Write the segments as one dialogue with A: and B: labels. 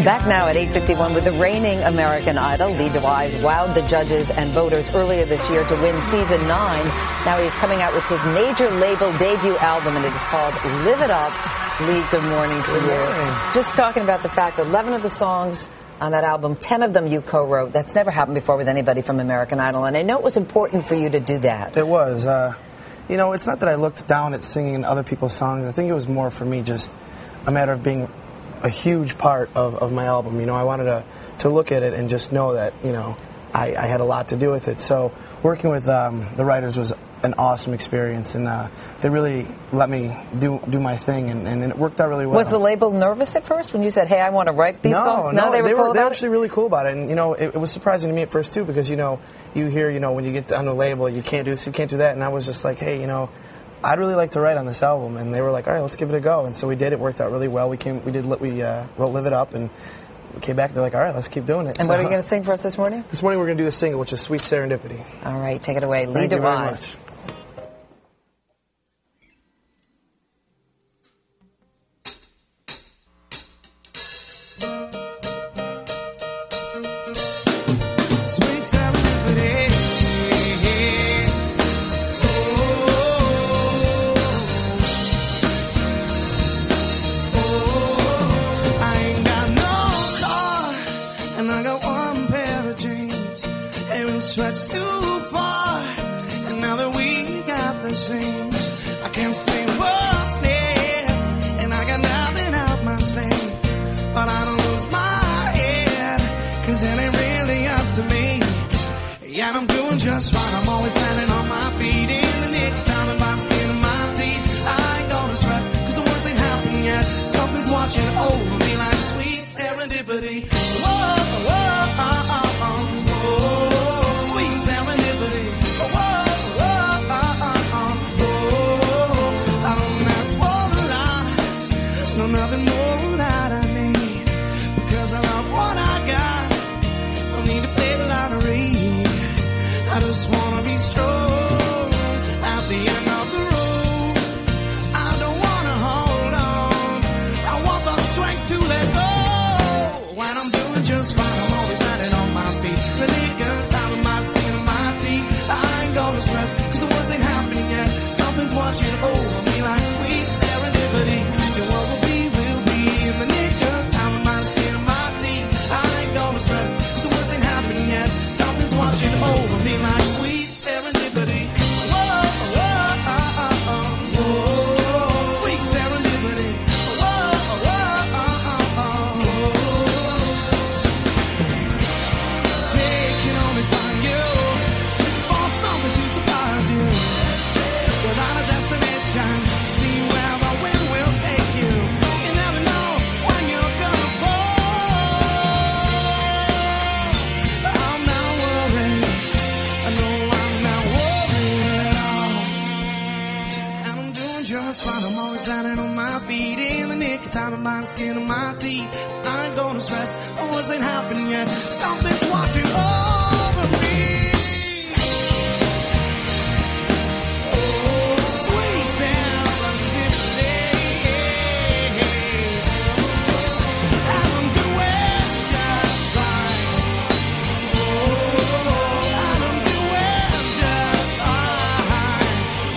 A: Back now at 8:51 with the reigning American Idol. Lee DeWyze wowed the judges and voters earlier this year to win season 9. Now he's coming out with his major label debut album, and it is called Live It Up. Lee, good morning to you. Just talking about the fact that 11 of the songs on that album, 10 of them you co-wrote. That's never happened before with anybody from American Idol, and I know it was important for you to do that.
B: It was. You know, it's not that I looked down at singing other people's songs. I think it was more for me just a matter of being a huge part of my album. You know, I wanted to look at it and just know that, you know, I had a lot to do with it. So working with the writers was an awesome experience, and they really let me do my thing, and it worked out really well.
A: Was the label nervous at first when you said, hey, I want to write these songs?
B: No,
A: they were
B: actually really cool about it. And, you know, it was surprising to me at first, too, because, you know, you hear, you know, when you get on the label, you can't do this, you can't do that. And I was just like, hey, you know, I'd really like to write on this album. And they were like, all right, let's give it a go. And so we did. It worked out really well. We wrote Live It Up, and we came back and they're like, all right, let's keep doing it.
A: And what are you going to sing for us this morning?
B: This morning we're going to do the single, which is Sweet Serendipity.
A: All right, take it away. Lee
B: Thank you very
A: DeWyze.
B: much.
C: Stretched too far, and now that we got the same, I can't say what's next, and I got nothing up my sleeve, but I don't lose my head, cause it ain't really up to me. Yeah, I'm doing just fine, I'm always landing on my feet in the nick of time, and by the skin of my teeth, I ain't gonna stress, cause the worst ain't happened yet, something's watching over me like sweet serendipity. Whoa, whoa, oh, oh, oh, oh. Nothing more that I need, because I love what I got. Don't need to play the lottery. I just wanna be strong at the end of the road. I don't wanna hold on. I want the strength to let go. When I'm doing just fine, I'm always landing on my feet. The nigga time of my skin and my teeth. I ain't gonna stress, cause the worst ain't happening yet. Something's watching over me like sweet serendipity. Your world will be in the nick of time, I might skin of my teeth. I ain't gonna stress, cause the worst ain't happening yet. Something's watching over me like sweet serendipity. Whoa, whoa, oh, oh, oh, whoa, sweet serendipity. Whoa, whoa, oh, oh, oh, whoa. They can only find you for something to surprise you. Without a destination, see where the wind will take you. I'm always landing on my feet in the nick of time, and by the skin of my teeth. I ain't gonna stress, the worst ain't happened yet. Something's watching over me. Oh, sweet serendipity. And I'm doing just fine. Oh, and I'm doing just fine.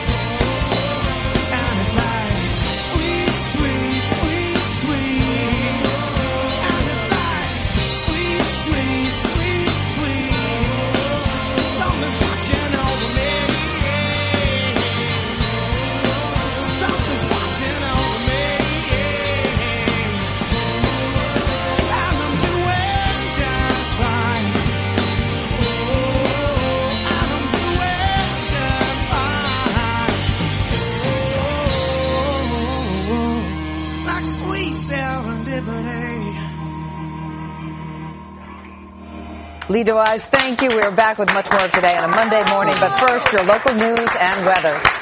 C: And it's like sweet, sweet, sweet, sweet. And it's like sweet, sweet, sweet, sweet. Something's watching over me. Something's watching over me. And I'm doing just fine. Oh, and I'm doing just fine. Oh, like sweet serendipity.
A: Lee DeWyze, thank you. We're back with much more today on a Monday morning, but first, your local news and weather.